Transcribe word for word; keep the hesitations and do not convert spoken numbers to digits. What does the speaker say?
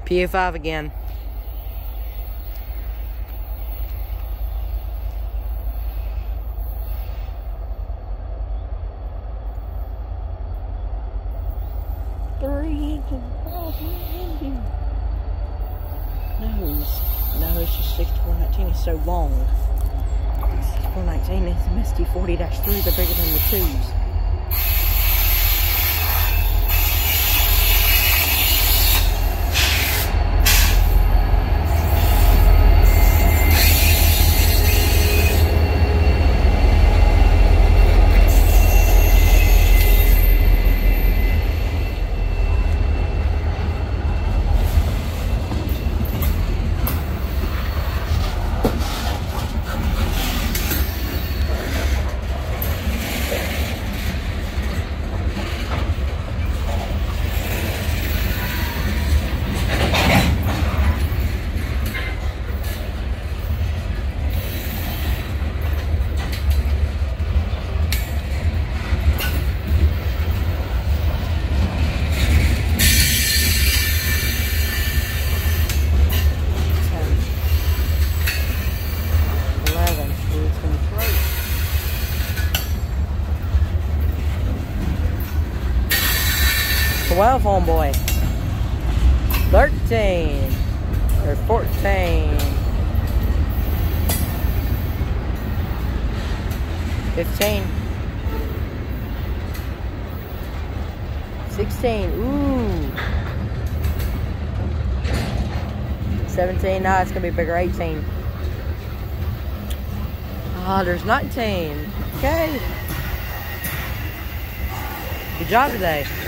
P oh five again. Three inches. Nose. No, it's just sixty-four nineteen. It's so long. sixty-four nineteen. It's M S T forty dash three. They're bigger than the twos. twelve, homeboy. thirteen. Or fourteen. fifteen. sixteen. Ooh. seventeen. Nah, it's going to be bigger. eighteen. Ah, oh, there's nineteen. Okay. Good job today.